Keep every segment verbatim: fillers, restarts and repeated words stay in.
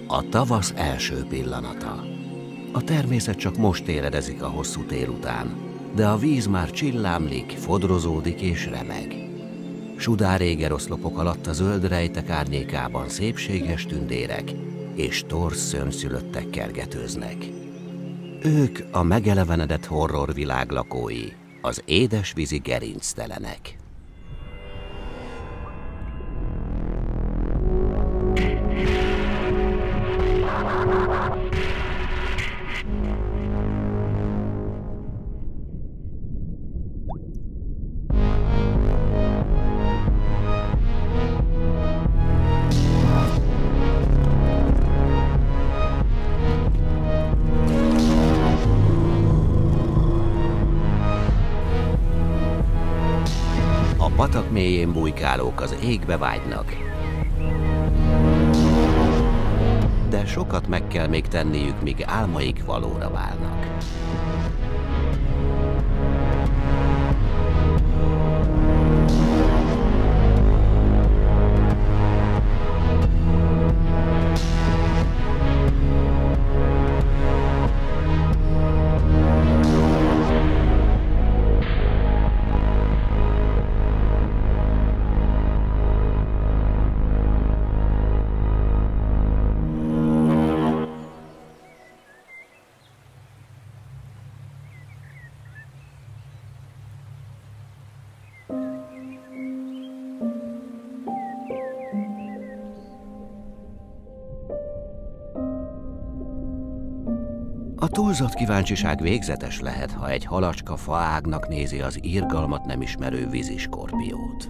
A tavasz első pillanata. A természet csak most éredezik a hosszú tél után, de a víz már csillámlik, fodrozódik és remeg. Sudár égeroszlopok alatt a zöld rejtek árnyékában szépséges tündérek és torz szőnszülöttek kergetőznek. Ők a megelevenedett horrorvilág lakói, az édesvízi gerinctelenek. A patak mélyén bujkálók az égbe vágynak, de sokat meg kell még tenniük, míg álmaik valóra válnak. A túlzott kíváncsiság végzetes lehet, ha egy halacska faágnak nézi az irgalmat nem ismerő víziskorpiót.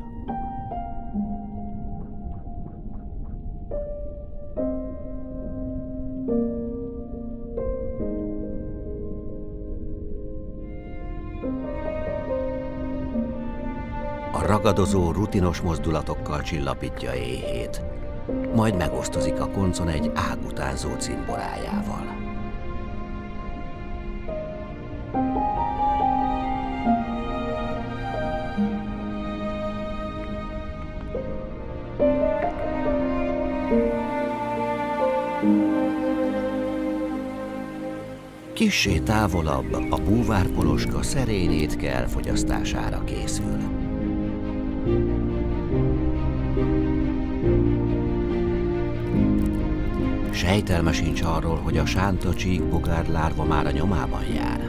A ragadozó, rutinos mozdulatokkal csillapítja éhét, majd megosztozik a koncon egy águtánzó cimborájával. Kissé távolabb a búvárpoloska szerény étke elfogyasztására készül. Sejtelme sincs arról, hogy a sánta csíkbogár lárva már a nyomában jár.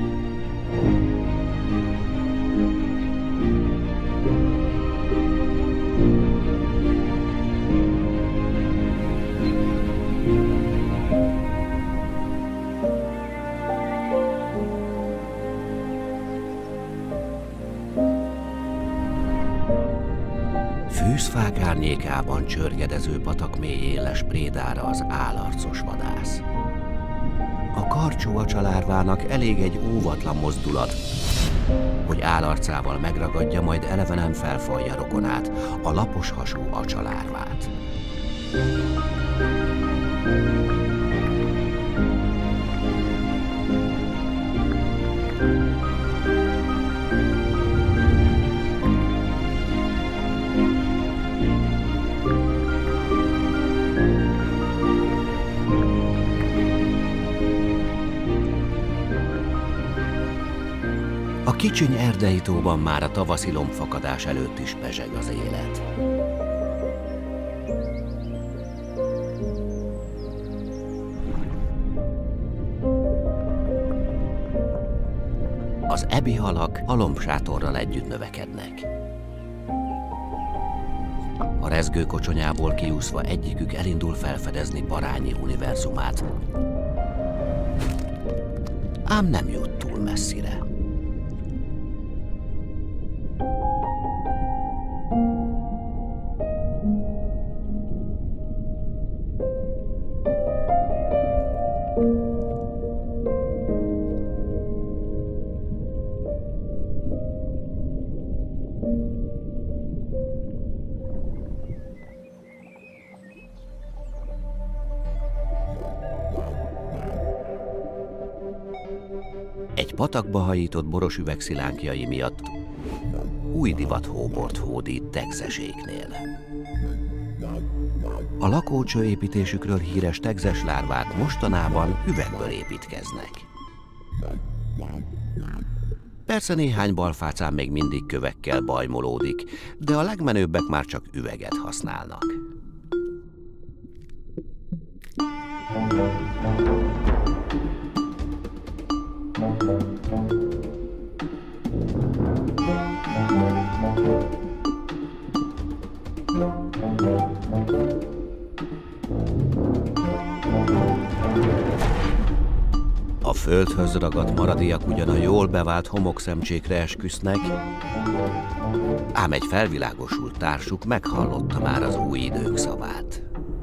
Fűzfák árnyékában csörgedező patak mélyén les prédára az álarcos vadász. A karcsú acsalárvának elég egy óvatlan mozdulat, hogy álarcával megragadja, majd elevenen felfalja rokonát, a lapos hasú acsalárvát. A kicsiny erdei tóban már a tavaszi lombfakadás előtt is pezseg az élet. Az ebi halak a lombsátorral együtt növekednek. A rezgő kocsonyából kiúszva egyikük elindul felfedezni Parányi univerzumát. Ám nem jut túl messzire. Egy patakba hajított boros üvegszilánkjai miatt új divat hóbort hódít Texaséknél. A lakócső építésükről híres tegzes lárvák mostanában üvegből építkeznek. Persze néhány balfácán még mindig kövekkel bajmolódik, de a legmenőbbek már csak üveget használnak. A földhöz ragadt maradiak ugyan a jól bevált homokszemcsékre esküsznek, ám egy felvilágosult társuk meghallotta már az új idők szavát.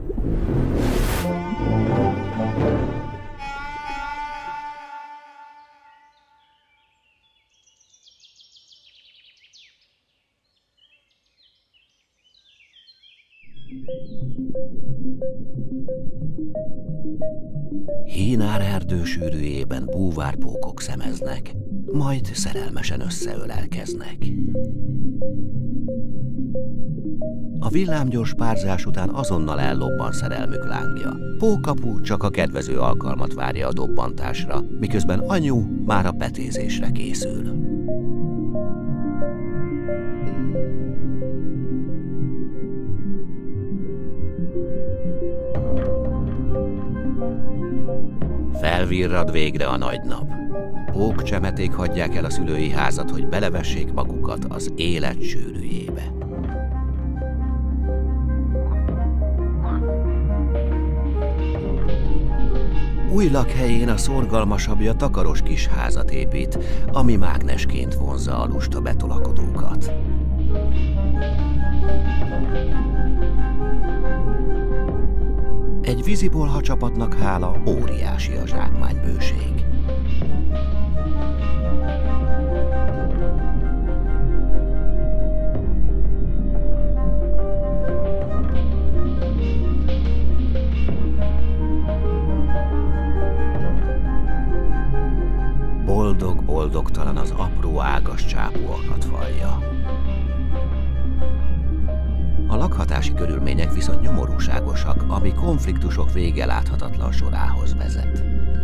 Hínár erdő sűrűjében búvárpókok szemeznek, majd szerelmesen összeölelkeznek. A villámgyors párzás után azonnal ellobban szerelmük lángja. Pókapu csak a kedvező alkalmat várja a dobbantásra, miközben anyu már a petézésre készül. Felvirrad végre a nagy nap. Pókcsemeték hagyják el a szülői házat, hogy belevessék magukat az élet sűrűjébe. Új lakhelyén a szorgalmasabbja takaros kis házat épít, ami mágnesként vonzza a lusta betolakodókat. Egy vízibolha csapatnak hála óriási a zsákmánybőség. Boldog-boldogtalan az apró ágas csápúakat falja. A lakhatási körülmények viszont nyomorúságosak, ami konfliktusok vége láthatatlan sorához vezet.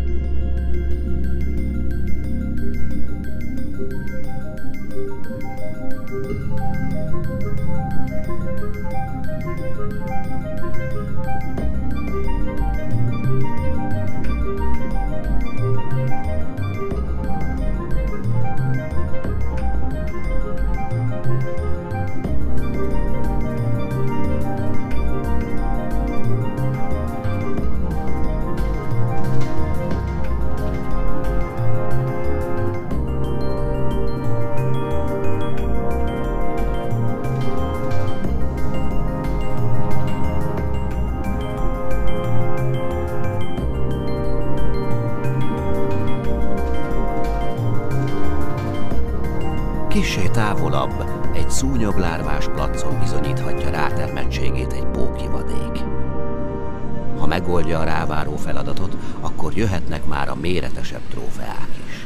Kissé távolabb egy szúnyoglárvás placon bizonyíthatja rátermettségét egy pókivadék. Ha megoldja a ráváró feladatot, akkor jöhetnek már a méretesebb trófeák is.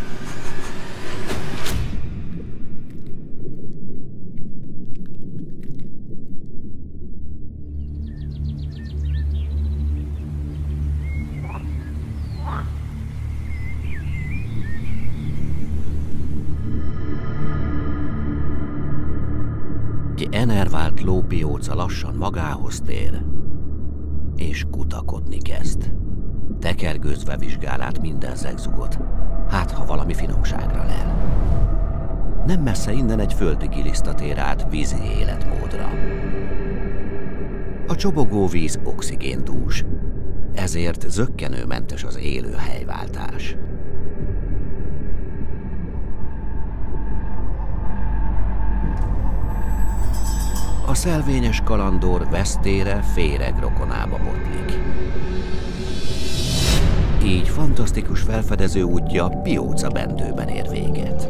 Enervált lópióca lassan magához tér, és kutakodni kezd. Tekergőzve vizsgál át minden zegzugot, hát ha valami finomságra lel. Nem messze innen egy földi giliszta tér át vízi életmódra. A csobogó víz oxigéndús, ezért zökkenőmentes az élőhelyváltás. A szelvényes kalandor vesztére féreg rokonába botlik. Így fantasztikus felfedező útja Pióca bendőben ér véget.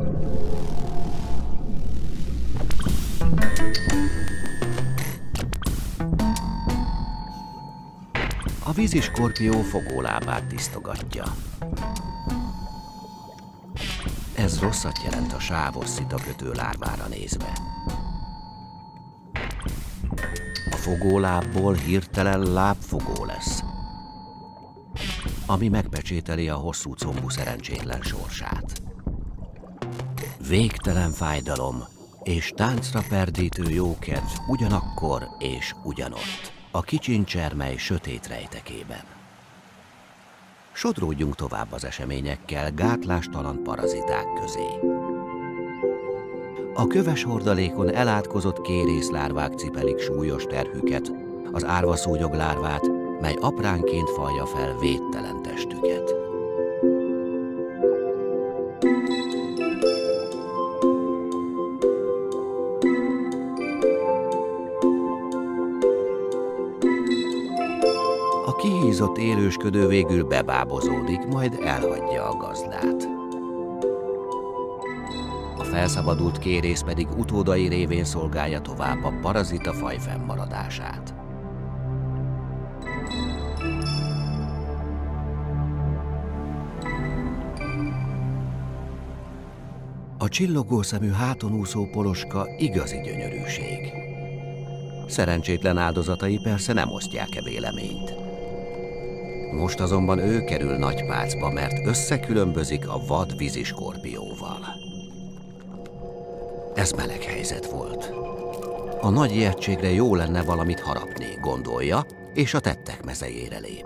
A víziskorpió fogólábát tisztogatja. Ez rosszat jelent a sávos szitakötő lárvára nézve. A fogólábból hirtelen lábfogó lesz, ami megpecsételi a hosszú combú szerencsétlen sorsát. Végtelen fájdalom és táncra perdítő jókedv ugyanakkor és ugyanott, a kicsincsermely sötét rejtekében. Sodródjunk tovább az eseményekkel gátlástalan paraziták közé. A köves hordalékon elátkozott kérészlárvák cipelik súlyos terhüket, az árvaszúnyog lárvát, mely apránként falja fel védtelen testüket. A kihízott élősködő végül bebábozódik, majd elhagyja a gazdát. A felszabadult kérész pedig utódai révén szolgálja tovább a parazita faj fennmaradását. A csillogószemű háton úszó poloska igazi gyönyörűség. Szerencsétlen áldozatai persze nem osztják-e véleményt. Most azonban ő kerül nagy pácba, mert összekülönbözik a vad víziskorpióval. Ez meleg helyzet volt. A nagy ijegységre jó lenne valamit harapni, gondolja, és a tettek mezejére lép.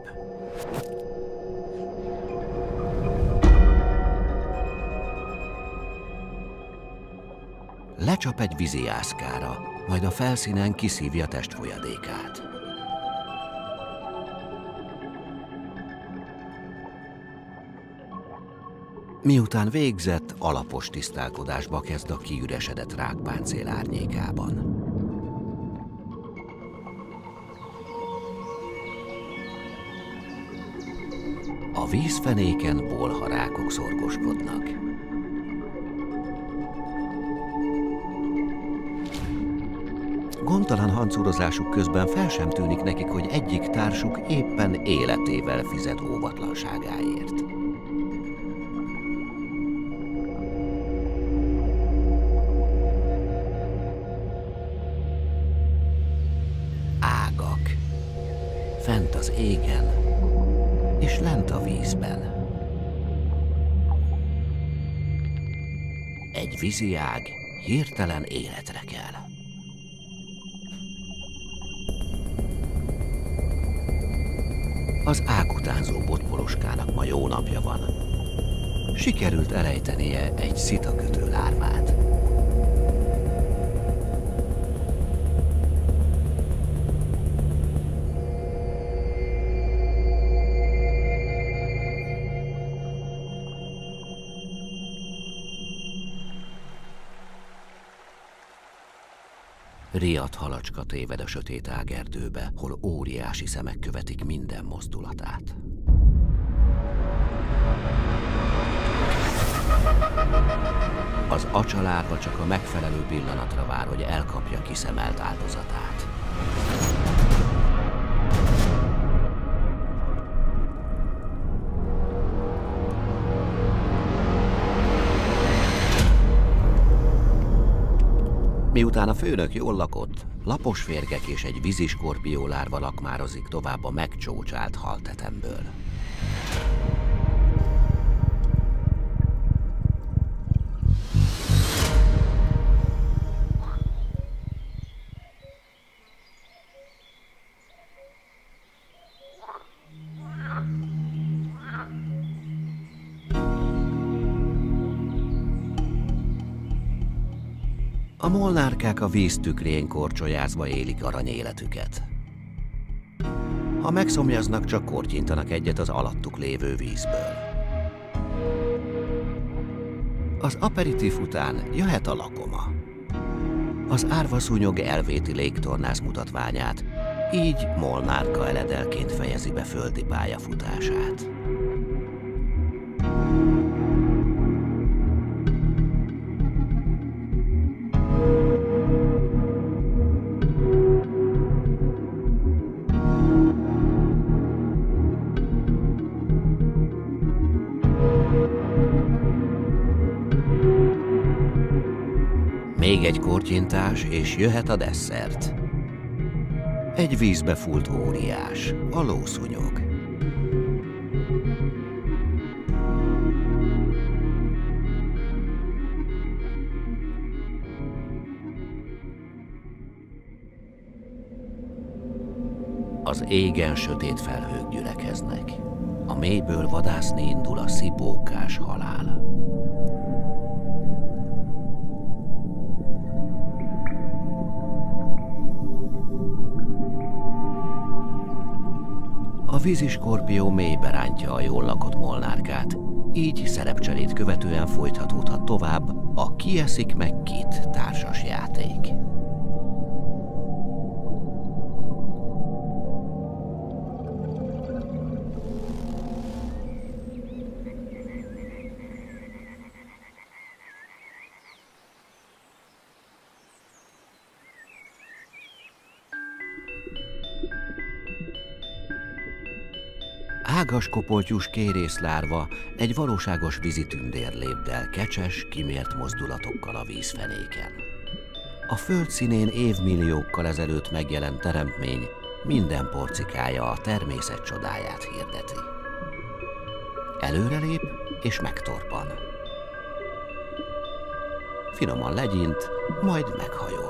Lecsap egy vízijászkára, majd a felszínen kiszívja testfolyadékát. Miután végzett, alapos tisztálkodásba kezd a kiüresedett rákpáncél árnyékában. A vízfenéken bolharákok szorgoskodnak. Gondtalan hancúrozásuk közben fel sem tűnik nekik, hogy egyik társuk éppen életével fizet óvatlanságáért. Ágak. Fent az égen, és lent a vízben. Egy víziág hirtelen életre kell. Az águtánzó botpoloskának ma jó napja van. Sikerült elejtenie egy szitakötő lárvát. Riadt halacska téved a sötét ágerdőbe, hol óriási szemek követik minden mozdulatát. Az acsalárva csak a megfelelő pillanatra vár, hogy elkapja kiszemelt áldozatát. Miután a főnök jól lakott, lapos férgek és egy víziskorpió lárva lakmározik tovább a megcsócsált haltetemből. A molnárkák a víz tükrén korcsolyázva élik aranyéletüket. Ha megszomjaznak, csak kortyintanak egyet az alattuk lévő vízből. Az aperitív után jöhet a lakoma. Az árvaszúnyog elvéti légtornász mutatványát, így molnárka eledelként fejezi be földi pályafutását. Még egy kortyintás, és jöhet a desszert. Egy vízbe fúlt óriás, a lószúnyog. Az égen sötét felhők gyülekeznek. A mélyből vadászni indul a szipókás halál. A víziskorpió mélybe rántja a jól lakott molnárkát, így szerepcserét követően folytatódhat tovább a ki eszik meg kit társas játék. Ágas kopoltyús kérészlárva egy valóságos vízitündér lépdel kecses, kimért mozdulatokkal a vízfenéken. A föld színén évmilliókkal ezelőtt megjelent teremtmény minden porcikája a természet csodáját hirdeti. Előrelép és megtorpan. Finoman legyint, majd meghajol.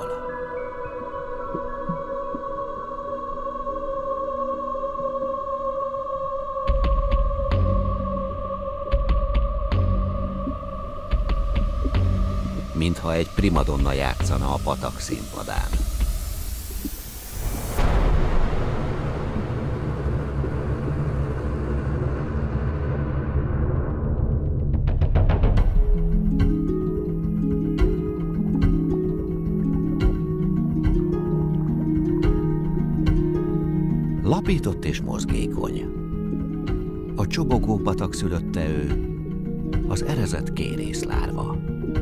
Mintha egy primadonna játszana a patak színpadán. Lapított és mozgékony. A csobogó patak szülötte ő, az erezett kérészlárva.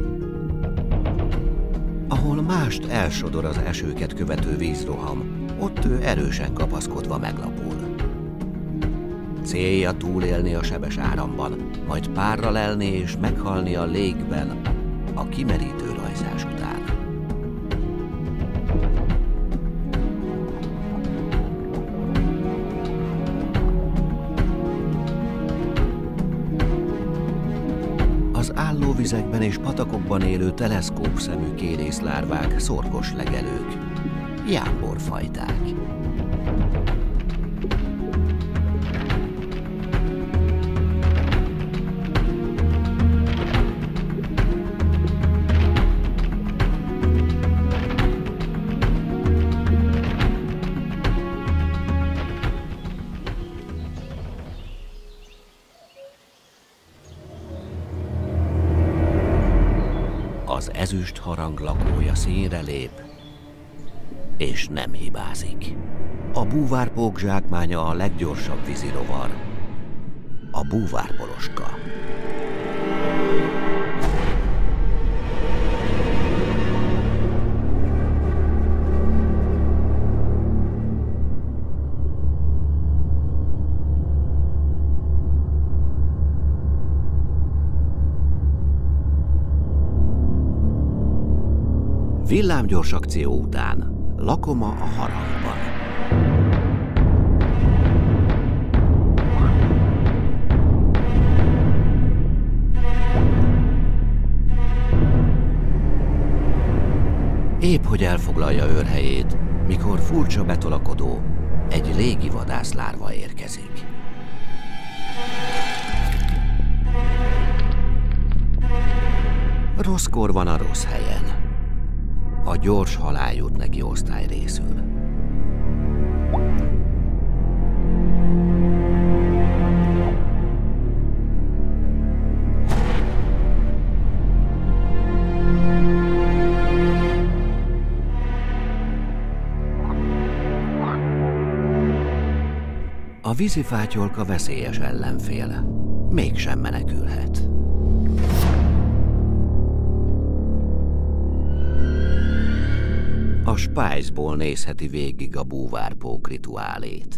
Ahol mást elsodor az esőket követő vízroham, ott ő erősen kapaszkodva meglapul. Célja túlélni a sebes áramban, majd párra lelni és meghalni a légben a kimerítő rajzás után. Az állóvizekben és patakokban élő teleszkópszemű kérészlárvák szorgos legelők, jámborfajták. Az ezüst harang lakója színre lép, és nem hibázik. A búvárpók zsákmánya a leggyorsabb vízirovar, a búvárpoloska. Villámgyors akció után Lakoma a harangban. Épp hogy elfoglalja őrhelyét, mikor furcsa betolakodó, egy légivadász lárva érkezik. Rosszkor van a rossz helyen. A gyors halál jut neki osztály részül. A vízifátyolka veszélyes ellenfél, mégsem menekülhet. A Spiceból nézheti végig a búvárpók rituálét.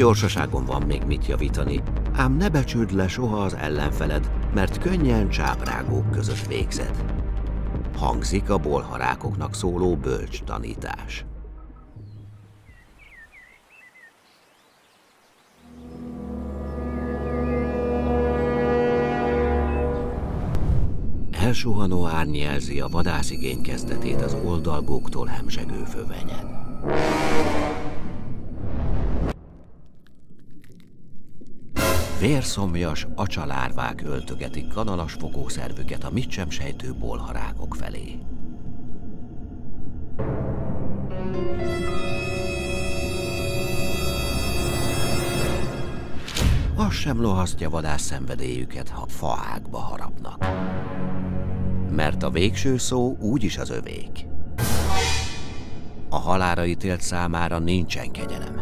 gyorsaságon van még mit javítani, ám ne becsüld le soha az ellenfeled, mert könnyen csáprágók között végzed. Hangzik a bolharákoknak szóló bölcs tanítás. Elsuhanó árny jelzi a vadászigény kezdetét az oldalgóktól hemzsegő fövenyen. Vérszomjas acsalárvák öltögetik kanalas fogószervüket a mit sem sejtő bolharákok felé. Az sem lohasztja vadász szenvedélyüket, ha faágba harapnak. Mert a végső szó úgyis az övék. A halálra ítélt számára nincsen kegyelem.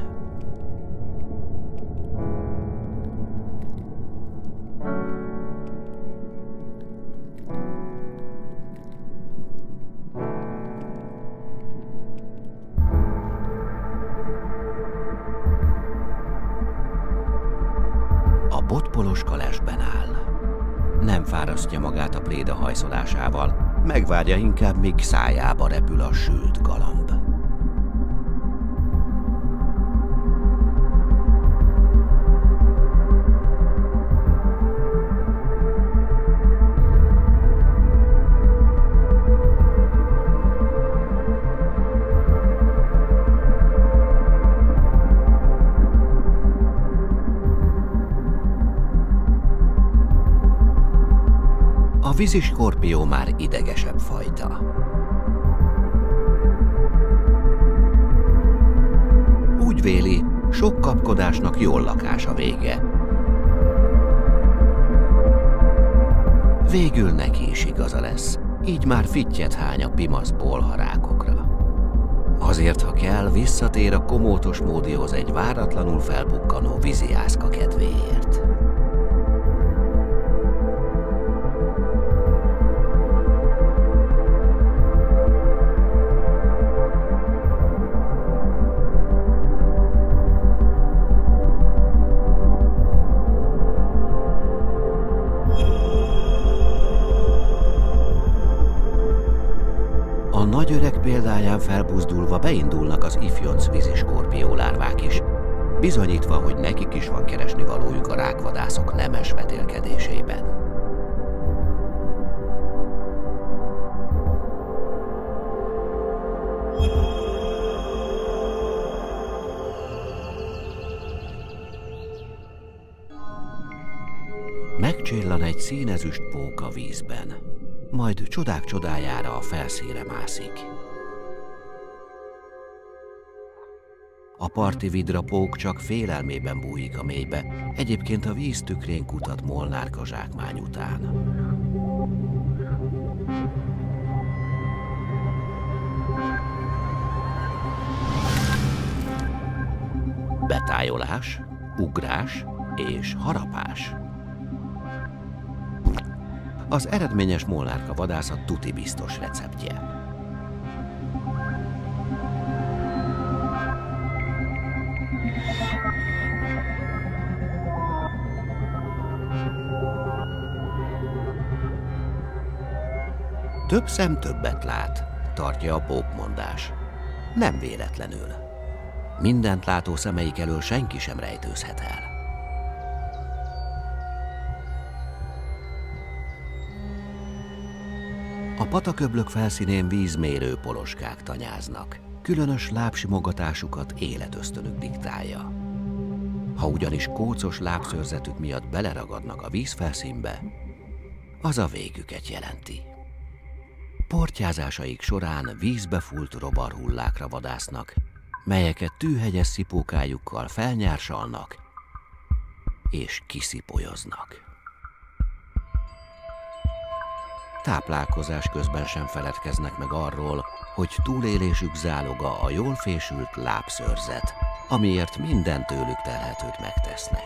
A botpoloska lesben áll. Nem fárasztja magát a pléda hajszolásával, megvárja inkább, míg szájába repül a sült galamb. A víziskorpió már idegesebb fajta. Úgy véli, sok kapkodásnak jól lakás a vége. Végül neki is igaza lesz, így már fittyet hány a pimasz bolharákokra. Azért, ha kell, visszatér a komótos módihoz egy váratlanul felbukkanó víziászka kedvéért. A nagy öreg példáján felbuzdulva beindulnak az ifjonc víziskorpió lárvák is, bizonyítva, hogy nekik is van keresnivalójuk a rákvadászok nemes vetélkedésében. Megcsillan egy színezüst pók a vízben, majd csodák csodájára a felszínre mászik. A parti vidrapók csak félelmében bújik a mélybe, egyébként a víz tükrén kutat Molnárka zsákmány után. Betájolás, ugrás és harapás. Az eredményes Molnárka vadászat tuti biztos receptje. Több szem többet lát, tartja a pókmondás. Nem véletlenül. Mindent látó szemeik elől senki sem rejtőzhet el. A pataköblök felszínén vízmérő poloskák tanyáznak. Különös lábsimogatásukat életösztönük diktálja. Ha ugyanis kócos lábszőrzetük miatt beleragadnak a vízfelszínbe, az a végüket jelenti. Portyázásaik során vízbe fúlt rovarhullákra vadásznak, melyeket tűhegyes szipókájukkal felnyársalnak és kiszipolyoznak. Táplálkozás közben sem feledkeznek meg arról, hogy túlélésük záloga a jól fésült lábszőrzet, amiért minden tőlük telhetőt megtesznek.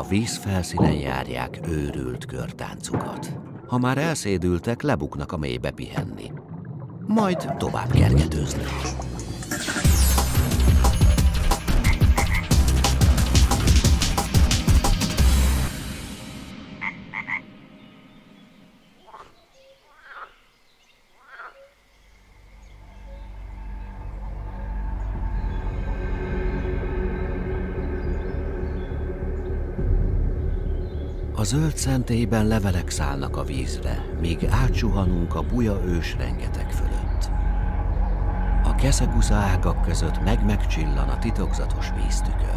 a víz felszínen járják őrült körtáncukat. Ha már elszédültek, lebuknak a mélybe pihenni. Majd tovább kergetőznek. A zöld szentélyben levelek szállnak a vízre, míg átsuhanunk a buja ős rengeteg fölött. A keszegusza ágak között meg-megcsillan a titokzatos víztükör.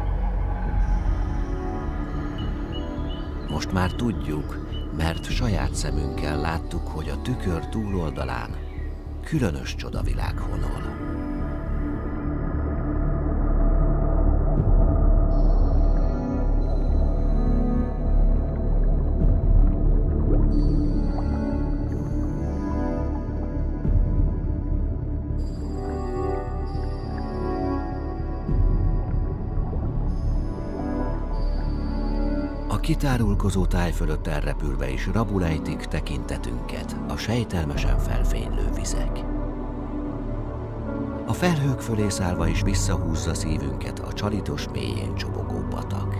Most már tudjuk, mert saját szemünkkel láttuk, hogy a tükör túloldalán különös csodavilág honol. A kitárulkozó táj fölött elrepülve is rabul ejtik tekintetünket a sejtelmesen felfénylő vizek. A felhők fölé szállva is visszahúzza szívünket a csalitos mélyén csobogó patak.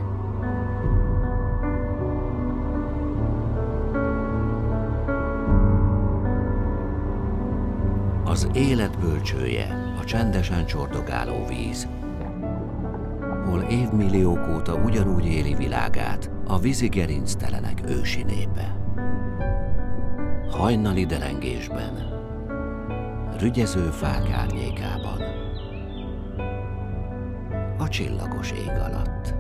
Az élet bölcsője, a csendesen csordogáló víz, hol évmilliók óta ugyanúgy éli világát a vízi gerinctelenek ősi népe. Hajnali derengésben, rügyező fák árnyékában, a csillagos ég alatt.